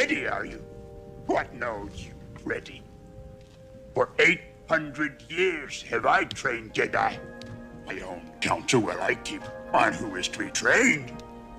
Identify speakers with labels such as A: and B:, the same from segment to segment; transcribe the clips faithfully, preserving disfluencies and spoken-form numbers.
A: ready, are you? What knows you ready? For eight hundred years have I trained Jedi. My own counsel will I keep on who is to be trained.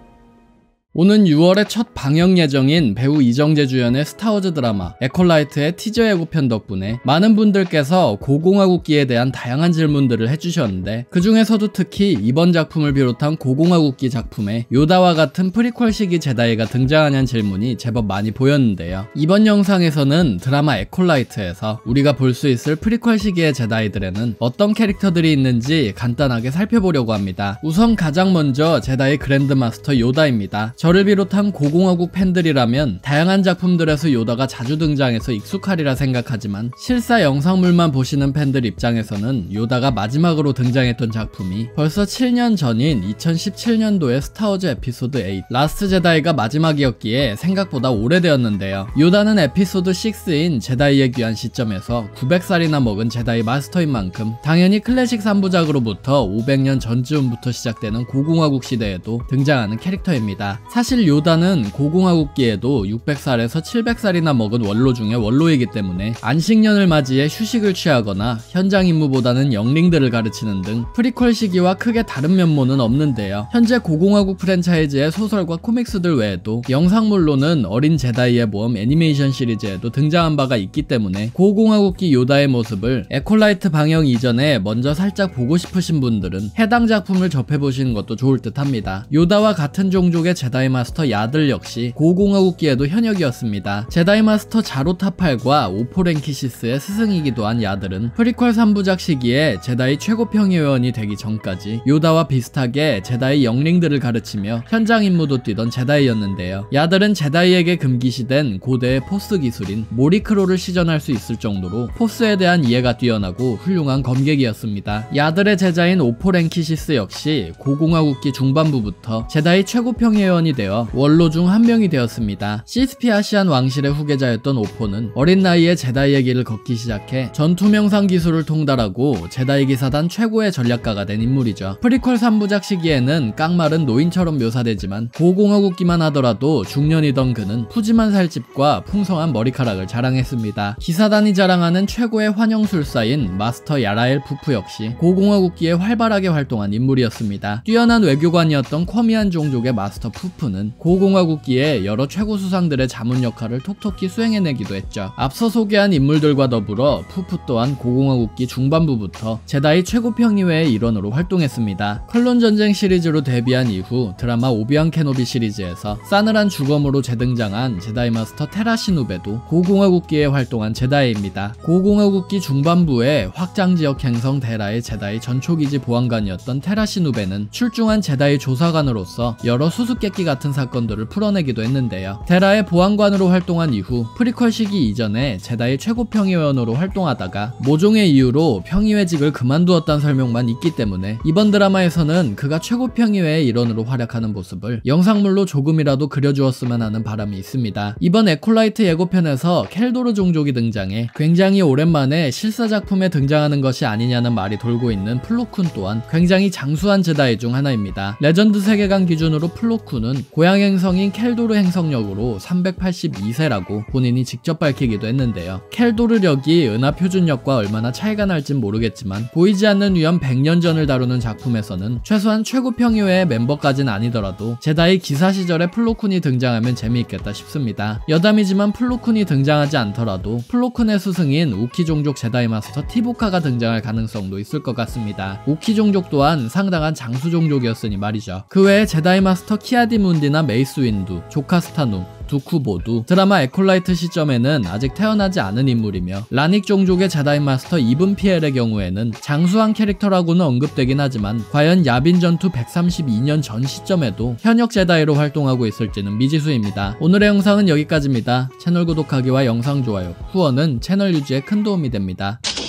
B: 오는 유월에 첫 방영 예정인 배우 이정재 주연의 스타워즈 드라마 에콜라이트의 티저 예고편 덕분에 많은 분들께서 고공화국기에 대한 다양한 질문들을 해주셨는데, 그 중에서도 특히 이번 작품을 비롯한 고공화국기 작품에 요다와 같은 프리퀄 시기 제다이가 등장하냐는 질문이 제법 많이 보였는데요. 이번 영상에서는 드라마 에콜라이트에서 우리가 볼 수 있을 프리퀄 시기의 제다이들에는 어떤 캐릭터들이 있는지 간단하게 살펴보려고 합니다. 우선 가장 먼저 제다이 그랜드마스터 요다입니다. 저를 비롯한 고공화국 팬들이라면 다양한 작품들에서 요다가 자주 등장해서 익숙하리라 생각하지만, 실사 영상물만 보시는 팬들 입장에서는 요다가 마지막으로 등장했던 작품이 벌써 칠 년 전인 이천십칠 년도의 스타워즈 에피소드 팔 라스트 제다이가 마지막이었기에 생각보다 오래되었는데요. 요다는 에피소드 육인 제다이의 귀환 시점에서 구백 살이나 먹은 제다이 마스터인 만큼 당연히 클래식 삼 부작으로부터 오백 년 전쯤부터 시작되는 고공화국 시대에도 등장하는 캐릭터입니다. 사실 요다는 고공화국기에도 육백 살에서 칠백 살이나 먹은 원로 중에 원로이기 때문에 안식년을 맞이해 휴식을 취하거나 현장 임무보다는 영링들을 가르치는 등 프리퀄 시기와 크게 다른 면모는 없는데요. 현재 고공화국 프랜차이즈의 소설과 코믹스들 외에도 영상물로는 어린 제다이의 모험 애니메이션 시리즈에도 등장한 바가 있기 때문에 고공화국기 요다의 모습을 에콜라이트 방영 이전에 먼저 살짝 보고 싶으신 분들은 해당 작품을 접해보시는 것도 좋을 듯 합니다. 요다와 같은 종족의 제다이 마스터 야들 역시 고공화국기에도 현역이었습니다. 제다이 마스터 자로타팔과 오포랭키시스의 스승이기도 한 야들은 프리퀄 삼 부작 시기에 제다이 최고 평의회원이 되기 전까지 요다와 비슷하게 제다이 영링들을 가르치며 현장 임무도 뛰던 제다이였는데요. 야들은 제다이에게 금기시된 고대의 포스 기술인 모리크로를 시전할 수 있을 정도로 포스에 대한 이해가 뛰어나고 훌륭한 검객이었습니다. 야들의 제자인 오포랭키시스 역시 고공화국기 중반부부터 제다이 최고 평의회원이 되어 원로 중 한 명이 되었습니다. 시스피아시안 왕실의 후계자였던 오포는 어린 나이에 제다이의 길을 걷기 시작해 전투 명상 기술을 통달하고 제다이 기사단 최고의 전략가가 된 인물이죠. 프리퀄 삼 부작 시기에는 깡마른 노인처럼 묘사되지만 고공화국기만 하더라도 중년이던 그는 푸짐한 살집과 풍성한 머리카락을 자랑했습니다. 기사단이 자랑하는 최고의 환영술사인 마스터 야라엘 푸프 역시 고공화국기에 활발하게 활동한 인물이었습니다. 뛰어난 외교관이었던 쿼미안 종족의 마스터 푸프는 고공화국기에 여러 최고 수상들의 자문 역할을 톡톡히 수행해내기도 했죠. 앞서 소개한 인물들과 더불어 푸프 또한 고공화국기 중반부부터 제다이 최고 평의회의 일원으로 활동했습니다. 클론 전쟁 시리즈로 데뷔한 이후 드라마 오비완 케노비 시리즈에서 싸늘한 주검으로 재등장한 제다이 마스터 테라시누베도 고공화국기에 활동한 제다이입니다. 고공화국기 중반부에 확장지역 행성 데라의 제다이 전초기지 보안관이었던 테라시누베는 출중한 제다이 조사관으로서 여러 수수께끼 같은 사건들을 풀어내기도 했는데요. 데라의 보안관으로 활동한 이후 프리퀄 시기 이전에 제다이 최고 평의회원으로 활동하다가 모종의 이유로 평의회직을 그만두었다는 설명만 있기 때문에 이번 드라마에서는 그가 최고 평의회의 일원으로 활약하는 모습을 영상물로 조금이라도 그려주었으면 하는 바람이 있습니다. 이번 에콜라이트 예고편에서 켈도르 종족이 등장해 굉장히 오랜만에 실사작품에 등장하는 것이 아니냐는 말이 돌고 있는 플로쿤 또한 굉장히 장수한 제다이 중 하나입니다. 레전드 세계관 기준으로 플로쿤은 고향 행성인 켈도르 행성력으로 삼백팔십이 세라고 본인이 직접 밝히기도 했는데요. 켈도르력이 은하 표준력과 얼마나 차이가 날진 모르겠지만 보이지 않는 위험 백 년 전을 다루는 작품에서는 최소한 최고 평의회의 멤버까진 아니더라도 제다이 기사 시절에 플로쿤이 등장하면 재미있겠다 싶습니다. 여담이지만 플로쿤이 등장하지 않더라도 플로쿤의 스승인 우키 종족 제다이 마스터 티보카가 등장할 가능성도 있을 것 같습니다. 우키 종족 또한 상당한 장수 종족이었으니 말이죠. 그 외에 제다이 마스터 키아디 문디나 메이스 윈두, 조카스타누, 두쿠 모두 드라마 에콜라이트 시점에는 아직 태어나지 않은 인물이며, 라닉 종족의 제다이 마스터 이븐 피엘의 경우에는 장수한 캐릭터라고는 언급되긴 하지만 과연 야빈 전투 백삼십이 년 전 시점에도 현역 제다이로 활동하고 있을지는 미지수입니다. 오늘의 영상은 여기까지입니다. 채널 구독하기와 영상 좋아요, 후원은 채널 유지에 큰 도움이 됩니다.